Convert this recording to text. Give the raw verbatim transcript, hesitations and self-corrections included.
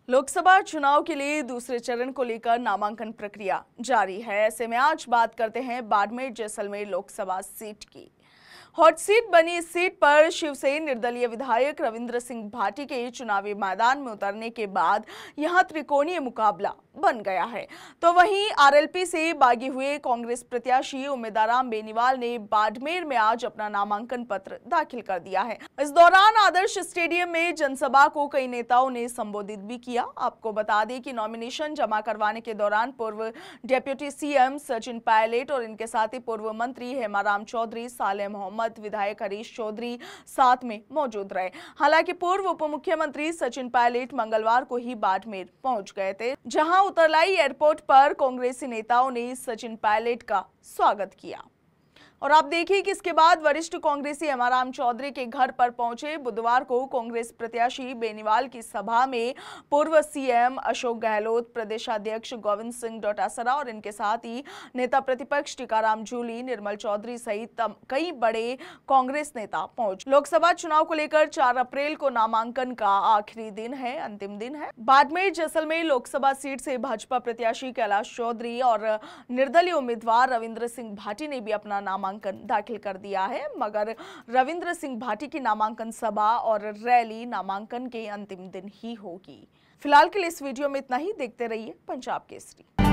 लोकसभा चुनाव के लिए दूसरे चरण को लेकर नामांकन प्रक्रिया जारी है। ऐसे में आज बात करते हैं बाड़मेर जैसलमेर लोकसभा सीट की। हॉट सीट बनी इस सीट पर शिवसेना निर्दलीय विधायक रविंद्र सिंह भाटी के चुनावी मैदान में उतरने के बाद यहां त्रिकोणीय मुकाबला बन गया है। तो वहीं आरएलपी से बागी हुए कांग्रेस प्रत्याशी उम्मीदवार बेनीवाल ने बाड़मेर में आज अपना नामांकन पत्र दाखिल कर दिया है। इस दौरान आदर्श स्टेडियम में जनसभा को कई नेताओं ने संबोधित भी किया। आपको बता दें कि नॉमिनेशन जमा करवाने के दौरान पूर्व डिप्टी सीएम सचिन पायलट और इनके साथ ही पूर्व मंत्री हेमाराम चौधरी, सालेह मोहम्मद, विधायक हरीश चौधरी साथ में मौजूद रहे। हालांकि पूर्व उप मुख्यमंत्री सचिन पायलट मंगलवार को ही बाड़मेर पहुंच गए थे, जहां उतरलाई एयरपोर्ट पर कांग्रेसी नेताओं ने सचिन पायलट का स्वागत किया। और आप देखिए कि इसके बाद वरिष्ठ कांग्रेसी हेमाराम चौधरी के घर पर पहुंचे। बुधवार को कांग्रेस प्रत्याशी बेनीवाल की सभा में पूर्व सीएम अशोक गहलोत, प्रदेशाध्यक्ष गोविंद सिंह डोटासरा और इनके साथ ही नेता प्रतिपक्ष टीकाराम जूली, निर्मल चौधरी सहित कई बड़े कांग्रेस नेता पहुंचे। लोकसभा चुनाव को लेकर चार अप्रैल को नामांकन का आखिरी दिन है, अंतिम दिन है। बाड़मेर जैसलमेर लोकसभा सीट से भाजपा प्रत्याशी कैलाश चौधरी और निर्दलीय उम्मीदवार रविंद्र सिंह भाटी ने भी अपना नामांकन दाखिल कर दिया है, मगर रविंद्र सिंह भाटी की नामांकन सभा और रैली नामांकन के अंतिम दिन ही होगी। फिलहाल के लिए इस वीडियो में इतना ही। देखते रहिए पंजाब केसरी।